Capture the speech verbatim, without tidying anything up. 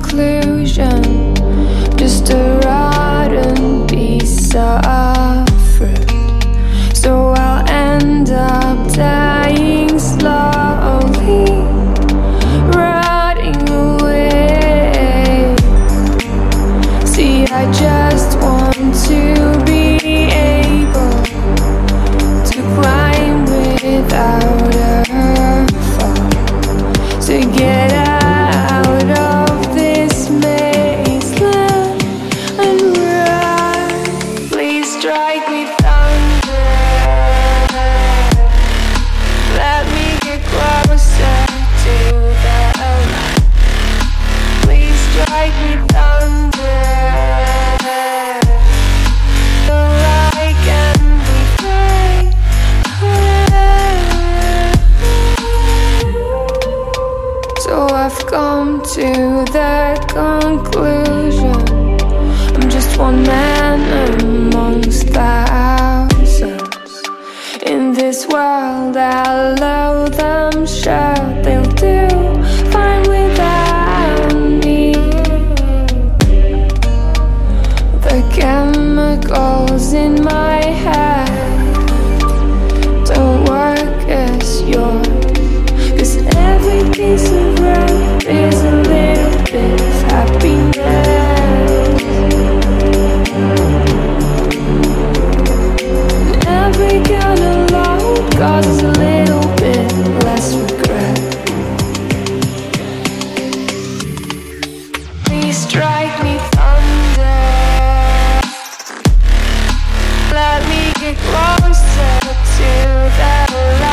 conclusion, just a rotten piece of fruit. So I'll end up dying slowly, rotting away. See, I just want to be able to climb without a fall, to get out of this mazeland and run. Please strike me thunder, let me get closer to the light. Please strike me thunder, so I can be free. So I've come to the conclusion, I'm just one man amongst thousands. In this world I'll allow them shout, they'll do fine without me. The chemicals in my head don't work as yours, 'cause every piece of road is a little bit of happiness, and every kind of load causes a little bit less regret. Please strike me thunder, let me get closer to the light.